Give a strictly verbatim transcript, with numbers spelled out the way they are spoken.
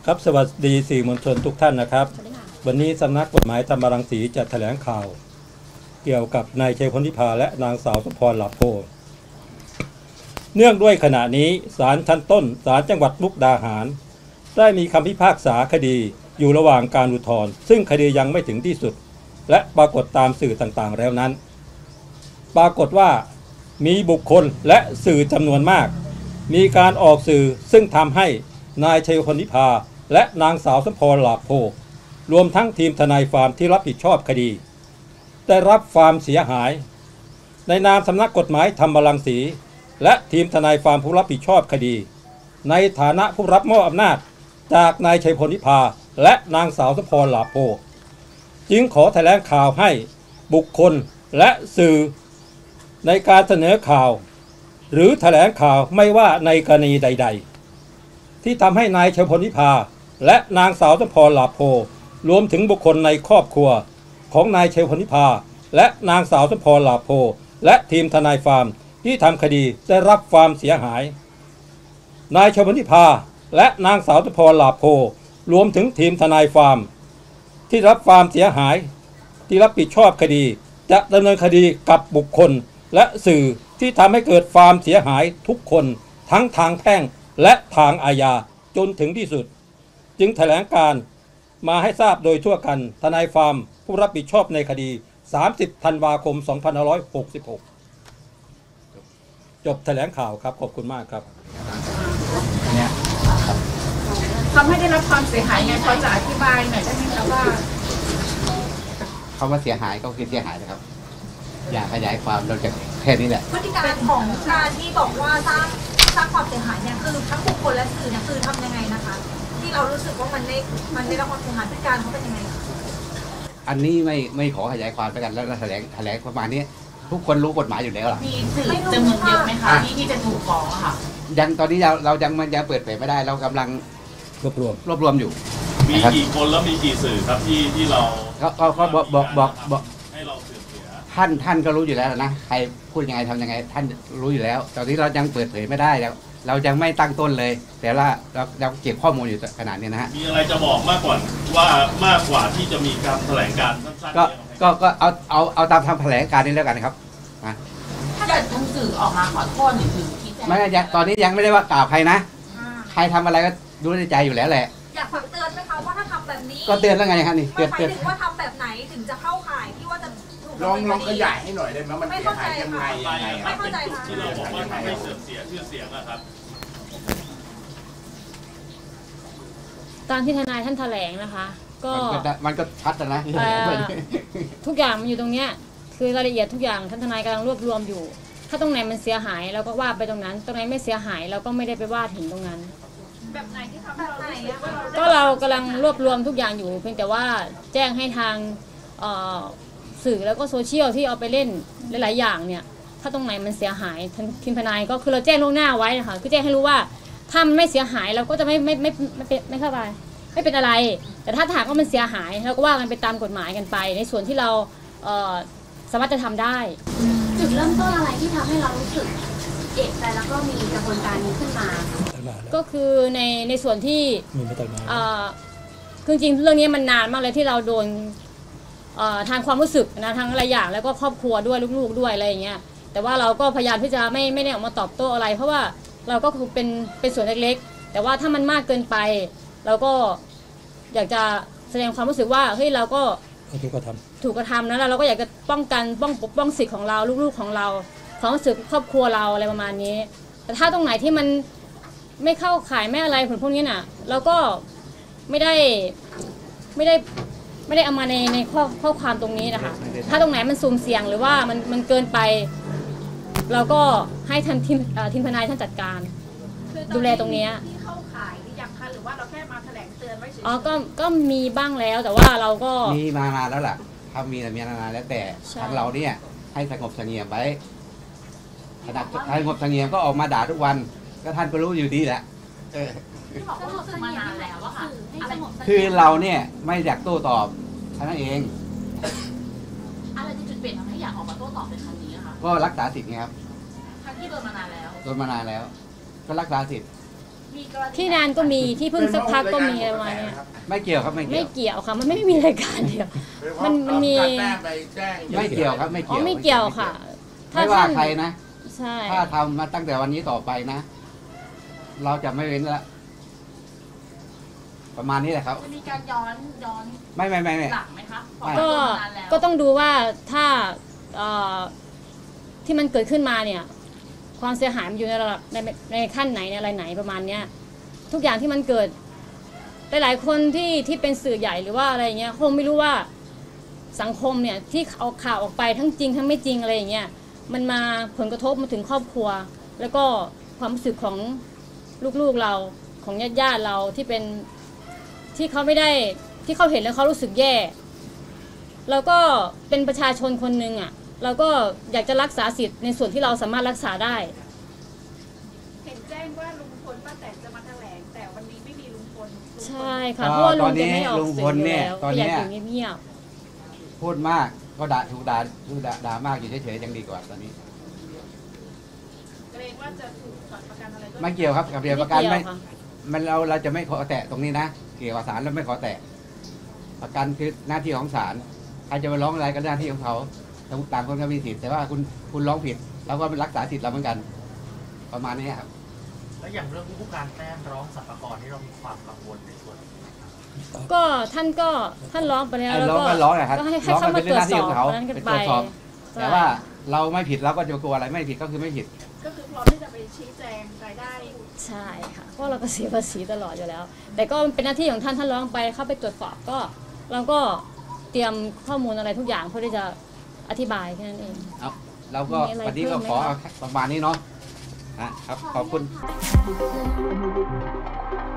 ครับสวัสดีสื่อมวลชนทุกท่านนะครับวันนี้สำนักกฎหมายธรรมรังสีจะแถลงข่าวเกี่ยวกับนายชัยพลวิภาและนางสาวสมพรหลาโพเนื่องด้วยขณะนี้ศาลชั้นต้นศาลจังหวัดมุกดาหารได้มีคำพิพากษาคดีอยู่ระหว่างการอุทธรณ์ซึ่งคดียังไม่ถึงที่สุดและปรากฏตามสื่อต่างๆแล้วนั้นปรากฏว่ามีบุคคลและสื่อจำนวนมากมีการออกสื่อซึ่งทำให้นายชัยพลวิภาและนางสาวสมพรหลาโพรวมทั้งทีมทนายความที่รับผิดชอบคดีได้รับความเสียหายในนามสำนักกฎหมายธรรมรังสีและทีมทนายความผู้รับผิดชอบคดีในฐานะผู้รับมอบอำนาจจากนายชัยพลวิภาและนางสาวสมพรหลาโพจึงขอแถลงข่าวให้บุคคลและสื่อในการเสนอข่าวหรือแถลงข่าวไม่ว่าในกรณีใดๆที่ทำให้นายชัยพลวิภาและนางสาวสมพรหลาโพรวมถึงบุคคลในครอบครัวของนายชัยพลวิภาและนางสาวสมพรหลาโพและทีมทนายความที่ทำคดีได้รับความเสียหายนายชัยพลวิภาและนางสาวสมพรหลาโพรวมถึงทีมทนายความที่รับความเสียหายที่รับผิดชอบคดีจะดำเนินคดีกับบุคคลและสื่อที่ทำให้เกิดความเสียหายทุกคนทั้งทางแพ่งและทางอาญาจนถึงที่สุดจึงแถลงการมาให้ทราบโดยทั่วกันทนายความผู้รับผิดชอบในคดีสามสิบธันวาคมสองพันห้าร้อยหกสิบหกจบแถลงข่าวครับขอบคุณมากครับทำให้ได้รับความเสียหายไงพอจะอธิบายหน่อยได้ไหมคะว่าคำว่าเสียหายก็คือเสียหายนะครับอย่าขยายความเราจะแค่นี้แหละพฤติการของการที่บอกว่าสร้างสร้างความเสียหายเนี่ยคือทั้งบุคคลและสื่อเนี่ยคือทำยังไงนะคะที่เรารู้สึกว่ามันได้มันได้รับความเสียหายพฤติการเขาเป็นยังไงอันนี้ไม่ไม่ขอขยายความไปกันแล้วแถลงแถลงประมาณนี้ทุกคนรู้กฎหมายอยู่แล้วล่ะมีสื่อจำนวนเยอะไหมคะที่ที่จะถูกฟ้องค่ะยังตอนนี้เราเรายังมันยังเปิดเผยไม่ได้เรากำลังรวบรวมรวบรวมอยู่มีกี่คนแล้วมีกี่สื่อครับที่ที่เราก็ก็บอกบอกบอกบอกให้เราเสื่อมเสียท่านท่านก็รู้อยู่แล้วนะใครพูดยังไงทำยังไงท่านรู้อยู่แล้วตอนนี้เรายังเปิดเผยไม่ได้แล้วเรายังไม่ตั้งต้นเลยแต่ว่าเราเราเก็บข้อมูลอยู่ขนาดนี้นะฮะมีอะไรจะบอกมากกว่าว่ามากกว่าที่จะมีการแถลงการสั้นๆก็ก็ก็เอาเอาเอาตามทำแถลงการนี้แล้วกันครับนะถ้าเกิดทางสื่อออกมาขอโทษหรือชี้แจงไม่ยังตอนนี้ยังไม่ได้ว่ากล่าวใครนะใครทำอะไรก็รู้ในใจอยู่แล้วแหละอยากฝากเตือนไหมคะว่าถ้าทำแบบนี้ก็เตือนแล้วไงครับนี่เตือนถึงว่าทำแบบไหนถึงจะเข้าข่ายที่ว่าจะลองลองขยายให้หน่อยได้ไหมมันเสียหายยังไงยังไงไม่เข้าใจค่ะที่เราบอกว่าทำให้เสื่อมเสียชื่อเสียงนะครับตามที่ทนายท่านแถลงนะคะก็มันก็ชัดนะทุกอย่างมันอยู่ตรงเนี้ยคือรายละเอียดทุกอย่างท่านทนายกำลังรวบรวมอยู่ถ้าตรงไหนมันเสียหายเราก็ว่าไปตรงนั้นตรงไหนไม่เสียหายเราก็ไม่ได้ไปว่าถึงตรงนั้นแบบไหนที่ทำให้เราได้ก็เรากำลังรวบรวมทุกอย่างอยู่เพียงแต่ว่าแจ้งให้ทางสื่อแล้วก็โซเชียลที่เอาไปเล่นหลายๆอย่างเนี่ยถ้าตรงไหนมันเสียหายทีมทนายก็คือเราแจ้งล่วงหน้าไว้นะคะคือแจ้งให้รู้ว่าถ้ามันไม่เสียหายเราก็จะไม่ไม่ไม่ไม่เป็นไม่เข้าไปไม่เป็นอะไรแต่ถ้าถามว่ามันเสียหายเราก็ว่ากันไปตามกฎหมายกันไปในส่วนที่เราสามารถจะทำได้จุดเริ่มต้นอะไรที่ทำให้เรารู้สึกเอกใจแล้วก็มีกระบวนการนี้ขึ้นมาก็คือในในส่วนที่คือจริงเรื่องนี้มันนานมากเลยที่เราโดนทางความรู้สึกนะทางหลายอย่างแล้วก็ครอบครัวด้วยลูกๆด้วยอะไรอย่างเงี้ยแต่ว่าเราก็พยายามที่จะไม่ไม่ได้ออกมาตอบโต้อะไรเพราะว่าเราก็คือเป็นเป็นส่วนเล็กๆแต่ว่าถ้ามันมากเกินไปเราก็อยากจะแสดงความรู้สึกว่าเฮ้ยเราก็ถูกกระทำถูกกระทำนะแล้วเราก็อยากจะป้องกันป้องปกป้องสิทธิ์ของเราลูกๆของเราความรู้สึกครอบครัวเราอะไรประมาณนี้แต่ถ้าตรงไหนที่มันไม่เข้าข่ายไม่อะไรผลพวกนี้น่ะเราก็ไม่ได้ไม่ได้ไม่ได้เอามาในในข้อข้อความตรงนี้นะคะถ้าตรงไหนมันสุ่มเสี่ยงหรือว่ามันมันเกินไปเราก็ให้ท่านทีมทีมทนายท่านจัดการดูแลตรงนี้ที่เข้าข่ายหรือยังคะหรือว่าเราแค่มาแถลงเตือนไว้เฉยๆอ๋อก็ก็มีบ้างแล้วแต่ว่าเราก็มีมานานแล้วล่ะถ้ามีแต่มีนานแล้วแต่ทางเราเนี่ยให้สงบเสงี่ยมไว้ขนาดสงบเสงี่ยมก็ออกมาด่าทุกวันก็ท่านก็รู้อยู่ดีแหละที่บอกว่าสงบมานานแล้วอะค่ะคือเราเนี่ยไม่อยากโต้ตอบแค่นั้นเองอะไรที่จุดเปลี่ยนทำให้อยากออกมาโต้ตอบในครั้งนี้คะก็รักษาสิทธิ์ไงครับทั้งที่โดนมานานแล้วโดนมานานแล้วก็รักษาสิทธิ์ที่นานก็มีที่เพิ่งสักพักก็มีอะไรประมาณเนี้ยไม่เกี่ยวครับไม่เกี่ไม่ยวเกี่ยวค่ะมันไม่มีรายการเดียวมันมันมีไม่เกี่ยวครับไม่อ๋เกี่อยวไม่เกี่ยวค่ะไม่ว่าใครนะใช่ถ้าทำมาตั้งแต่วันนี้ต่อไปนะ เราจะไม่เว้นละประมาณนี้แหละครับจะมีการย้อนย้อนไม่ไม่ไม่ไม่หลังไหมคะพอก็โดนนานแล้วก็ต้องดูว่าถ้าเอ่อที่มันเกิดขึ้นมาเนี่ยความเสียหายมันอยู่ในระดับในในขั้นไหนในอะไรไหนประมาณเนี้ยทุกอย่างที่มันเกิดหลายๆคนที่ที่เป็นสื่อใหญ่หรือว่าอะไรเงี้ยคงไม่รู้ว่าสังคมเนี่ยที่เอาข่าวออกไปทั้งจริงทั้งไม่จริงอะไรอย่างเงี้ยมันมาผลกระทบมาถึงครอบครัว แล้วก็ความรู้สึกของลูกๆเราของญาติๆเราที่เป็นที่เขาไม่ได้ที่เขาเห็นแล้วเขารู้สึกแย่เราก็เป็นประชาชนคนหนึ่งอ่ะเราก็อยากจะรักษาสิทธิ์ในส่วนที่เราสามารถรักษาได้เห็นแจ้งว่าลุงพลป้าแตนจะมาแถลงแต่วันนี้ไม่มีลุงพลลุงพลใช่ค่ะเพราะว่าลุงจะไม่ออกสื่ออยู่แล้วตอนอยานี้กอยู่เงียบพูดมากก็ด่าถูกด่าถูกด่าด่ามากอยู่เฉยๆยังดีกว่าตอนนี้เกรงว่าจะถูกถอนประกันอะไรด้วยไม่เกี่ยวครับกับๆเรียนประกันไม่ไม่เกี่ยวค่ะมันเราเราจะไม่ขอแตะตรงนี้นะเกี่ยวกับศาลเราไม่ขอแตะประกันคือหน้าที่ของศาลใครจะไปร้องอะไรก็หน้าที่ของเขาต่างคนก็มีสิทธิ์แต่ว่าคุณคุณร้องผิดเราก็รักษาสิทธิ์เราเหมือนกัน ประมาณนี้ครับแล้วอย่างเรื่องผู้การแต้มร้องสรรพากรที่เรามีความกังวลในส่วนก็ท่านก็ท่านร้องไปแล้วไอ้แล้วร้องก็ก็ร้องนะครับก็ให้ให้ร้องเข้าก็มาเป็นตรวหจน้าสที่อขบองเขานั้นกันเป็นไปตรวจสอบใช่แต่ว่าเราไม่ผิดเราก็จะกลัวอะไรไม่ผิดก็คือไม่ผิดก็คือพร้อมที่จะไปชี้แจงรายได้ใช่ค่ะเพราะเราก็เสียภาษีตลอดอยู่แล้ว แต่ก็เป็นหน้าที่ของท่านท่านร้องไปเข้าไปตรวจสอบก็เราก็เตรียมข้อมูลอะไรทุกอย่างเพื่อที่จะอธิบายแค่นั้นเองเอาเราก็มีอะไรวันนี้ก็เพิ่มไหมขอคะเอาประมาณนี้เนาะนะครับขอบคุณข